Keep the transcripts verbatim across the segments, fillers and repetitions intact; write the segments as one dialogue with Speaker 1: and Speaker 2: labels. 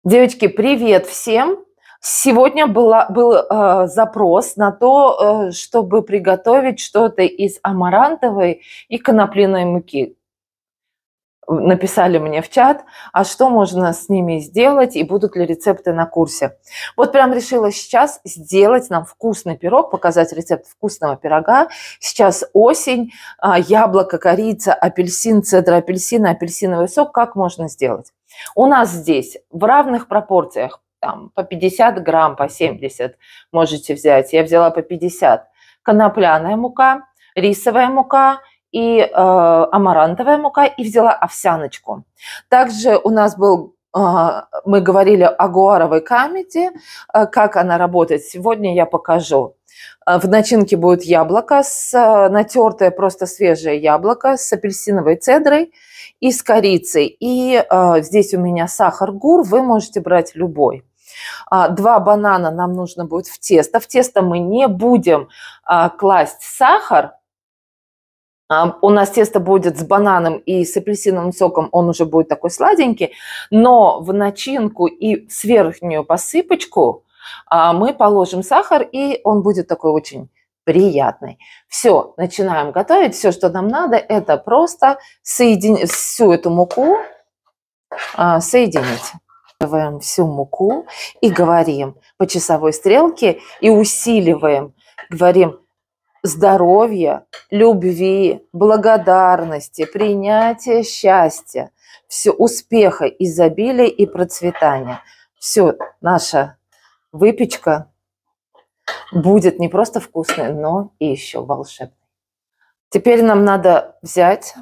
Speaker 1: Девочки, привет всем! Сегодня была, был э, запрос на то, э, чтобы приготовить что-то из амарантовой и конопляной муки. Написали мне в чат, а что можно с ними сделать и будут ли рецепты на курсе. Вот прям решила сейчас сделать нам вкусный пирог, показать рецепт вкусного пирога. Сейчас осень, э, яблоко, корица, апельсин, цедра апельсина, апельсиновый сок. Как можно сделать? У нас здесь в равных пропорциях, там, по пятьдесят грамм, по семьдесят можете взять. Я взяла по пятьдесят. Конопляная мука, рисовая мука и э, амарантовая мука, и взяла овсяночку. Также у нас был, э, мы говорили о гуаровой камеди, э, как она работает. Сегодня я покажу. В начинке будет яблоко, с, натертое просто свежее яблоко с апельсиновой цедрой и с корицей. И э, здесь у меня сахар-гур, вы можете брать любой. А, два банана нам нужно будет в тесто. В тесто мы не будем а, класть сахар. А, у нас тесто будет с бананом и с апельсиновым соком, он уже будет такой сладенький. Но в начинку и с верхнюю посыпочку а, мы положим сахар, и он будет такой очень приятный. Все, начинаем готовить. Все, что нам надо, это просто соединить всю эту муку, а, соединить. Добавляем всю муку и говорим по часовой стрелке и усиливаем. Говорим здоровья, любви, благодарности, принятия счастья, все, успеха, изобилия и процветания. Все, наша выпечка будет не просто вкусной, но и еще волшебной. Теперь нам надо взять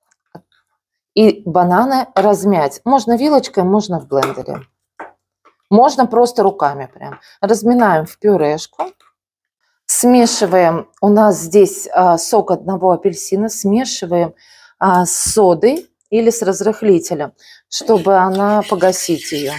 Speaker 1: и бананы размять. Можно вилочкой, можно в блендере. Можно просто руками прям. Разминаем в пюрешку. Смешиваем. У нас здесь а, сок одного апельсина. Смешиваем а, с содой или с разрыхлителем, чтобы она погасить ее.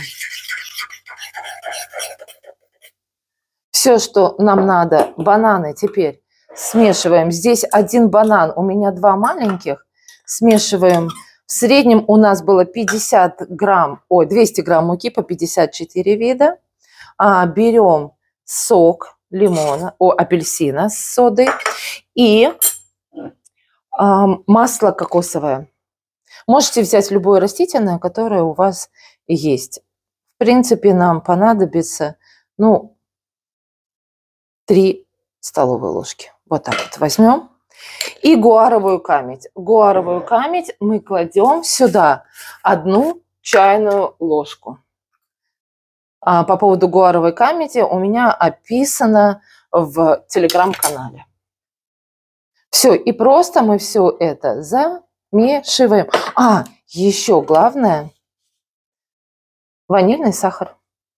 Speaker 1: Все, что нам надо, бананы теперь смешиваем. Здесь один банан, у меня два маленьких. Смешиваем. В среднем у нас было пятьдесят грамм, ой, двести грамм муки по пятьдесят четыре вида. А, берем сок лимона, о, апельсина с содой и а, масло кокосовое. Можете взять любое растительное, которое у вас есть. В принципе, нам понадобится, ну, три столовые ложки. Вот так вот возьмем. И гуаровую камедь. Гуаровую камедь мы кладем сюда одну чайную ложку. А по поводу гуаровой камеди у меня описано в телеграм-канале. Все, и просто мы все это замешиваем. А, еще главное, ванильный сахар.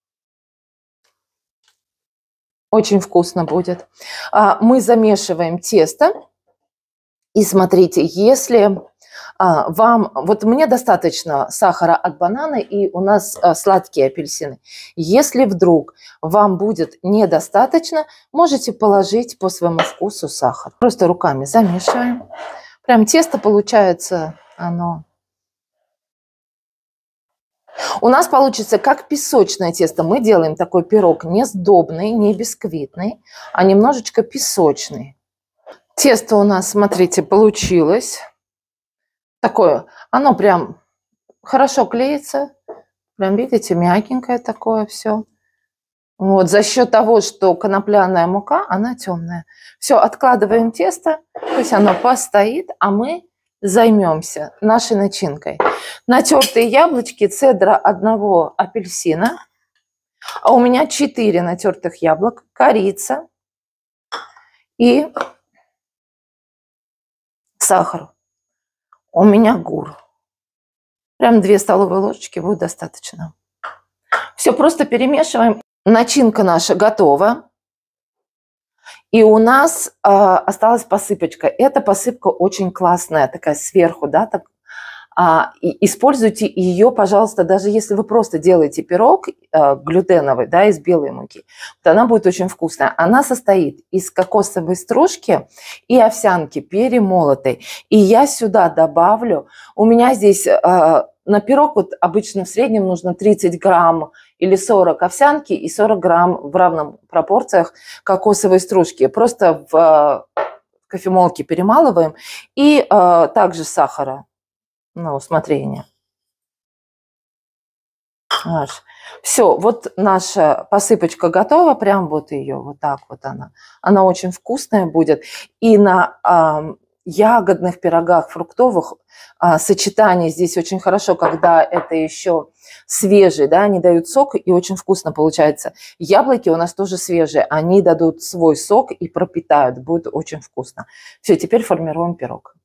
Speaker 1: Очень вкусно будет. А, мы замешиваем тесто. И смотрите, если а, вам... Вот мне достаточно сахара от банана, и у нас а, сладкие апельсины. Если вдруг вам будет недостаточно, можете положить по своему вкусу сахар. Просто руками замешиваем. Прям тесто получается, оно... У нас получится как песочное тесто. Мы делаем такой пирог не сдобный, не бисквитный, а немножечко песочный. Тесто у нас, смотрите, получилось такое. Оно прям хорошо клеится. Прям, видите, мягенькое такое все. Вот, за счет того, что конопляная мука, она темная. Все, откладываем тесто, пусть оно постоит, а мы займемся нашей начинкой. Натертые яблочки, цедра одного апельсина. А у меня четыре натертых яблок, корица и сахар. У меня гур. Прям две столовые ложечки будет достаточно. Все, просто перемешиваем. Начинка наша готова. И у нас э, осталась посыпочка. Эта посыпка очень классная, такая сверху, да, так, А, и используйте ее, пожалуйста, даже если вы просто делаете пирог э, глютеновый, да, из белой муки, то она будет очень вкусная. Она состоит из кокосовой стружки и овсянки перемолотой. И я сюда добавлю, у меня здесь э, на пирог вот обычно в среднем нужно тридцать грамм или сорок овсянки и сорок грамм в равных пропорциях кокосовой стружки. Просто в э, кофемолке перемалываем и э, также сахара на усмотрение. Все, вот наша посыпочка готова, прям вот ее, вот так вот она. Она очень вкусная будет. И на э, ягодных пирогах, фруктовых э, сочетание здесь очень хорошо, когда это еще свежие, да, они дают сок, и очень вкусно получается. Яблоки у нас тоже свежие, они дадут свой сок и пропитают, будет очень вкусно. Все, теперь формируем пирог.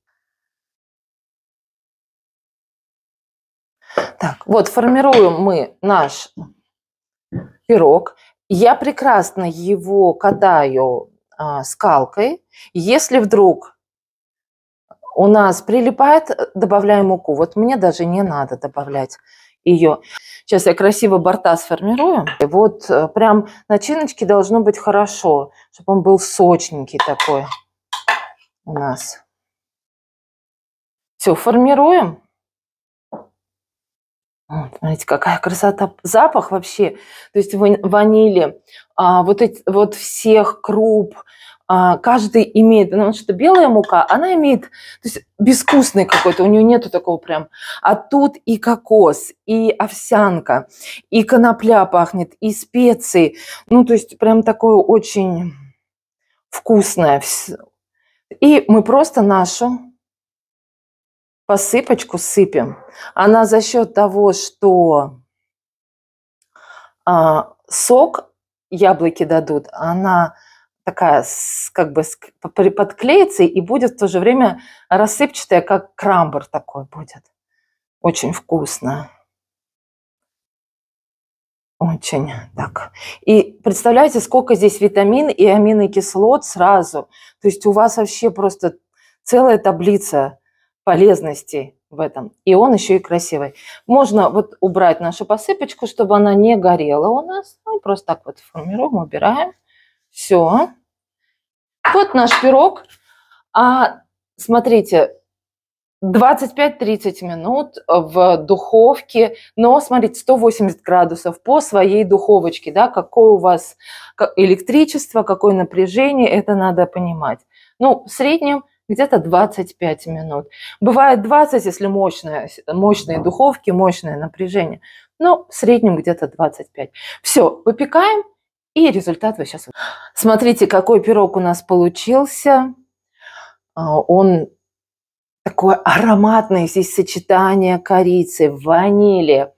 Speaker 1: Так, вот формируем мы наш пирог. Я прекрасно его катаю а, скалкой. Если вдруг у нас прилипает, добавляем муку. Вот мне даже не надо добавлять ее. Сейчас я красиво борта сформирую. Вот прям начиночки должно быть хорошо, чтобы он был сочненький такой у нас. Все, формируем. Вот, смотрите, какая красота. Запах вообще, то есть ванили, а, вот, эти, вот всех круп, а, каждый имеет, потому что белая мука, она имеет, то есть безвкусный какой-то, у нее нету такого прям. А тут и кокос, и овсянка, и конопля пахнет, и специи. Ну, то есть прям такое очень вкусное. И мы просто нашу посыпочку сыпем. Она за счет того, что а, сок яблоки дадут, она такая как бы подклеится и будет в то же время рассыпчатая, как крамбер такой будет. Очень вкусно. Очень так. И представляете, сколько здесь витамин и аминокислот сразу. То есть у вас вообще просто целая таблица полезностей в этом. И он еще и красивый. Можно вот убрать нашу посыпочку, чтобы она не горела у нас. Ну, просто так вот формируем, убираем. Все. Вот наш пирог. А смотрите, двадцать пять тридцать минут в духовке, но, смотрите, сто восемьдесят градусов по своей духовочке, да, какое у вас электричество, какое напряжение, это надо понимать. Ну, в среднем где-то двадцать пять минут. Бывает двадцать, если мощные, мощные духовки, мощное напряжение. Но в среднем где-то двадцать пять. Все, выпекаем, и результат вы сейчас... Смотрите, какой пирог у нас получился. Он такой ароматный. Здесь сочетание корицы, ванили,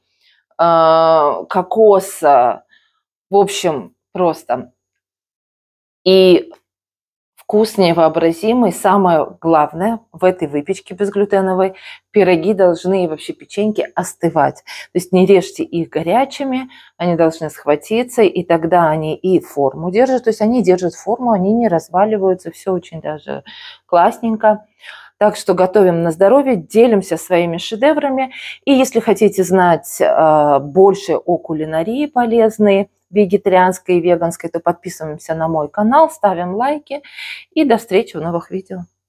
Speaker 1: кокоса. В общем, просто. И вкус невообразимый. Самое главное в этой выпечке безглютеновой, пироги должны и вообще печеньки остывать. То есть не режьте их горячими, они должны схватиться, и тогда они и форму держат. То есть они держат форму, они не разваливаются, все очень даже классненько. Так что готовим на здоровье, делимся своими шедеврами. И если хотите знать э, больше о кулинарии полезной, вегетарианской и веганской, то подписываемся на мой канал, ставим лайки и до встречи в новых видео.